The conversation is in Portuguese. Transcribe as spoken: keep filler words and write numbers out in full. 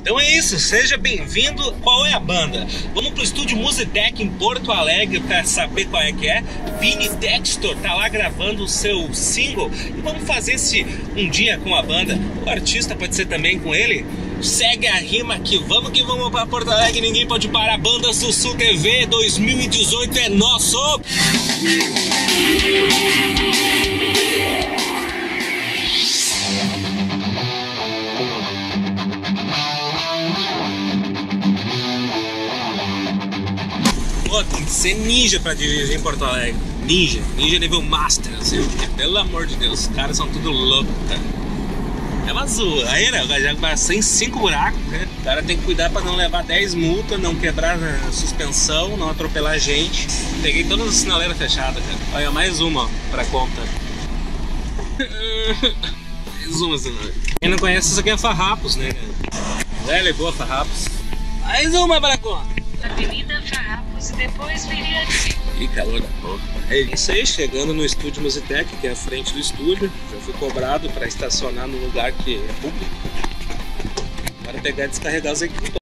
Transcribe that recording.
Então é isso, seja bem-vindo. Qual é a banda? Vamos pro estúdio Musitec em Porto Alegre para saber qual é que é. Vini Textor tá lá gravando o seu single e vamos fazer esse um dia com a banda. O artista pode ser também com ele. Segue a rima aqui, vamos que vamos para Porto Alegre, ninguém pode parar. Banda Sussu T V dois mil e dezoito é nosso! Pô, tem que ser ninja pra dirigir em Porto Alegre. Ninja, ninja nível master, assim, pelo amor de Deus, os caras são tudo loucos, cara. É uma zoeira, né? O Gajago sem cinco buracos, né? O cara tem que cuidar pra não levar dez multas, não quebrar a suspensão, não atropelar a gente. Peguei todas as sinaleiras fechadas, cara. Olha, mais uma, ó, pra conta. Mais uma sinaleira. Quem não conhece, isso aqui é Farrapos, né, cara? Velho, boa Farrapos. Mais uma pra conta. Avenida Farrapos e depois Viriaty. Ih, calor da porra. É isso aí, chegando no estúdio Musitec, que é a frente do estúdio. Já fui cobrado para estacionar no lugar que é público. Para pegar e descarregar os equipamentos.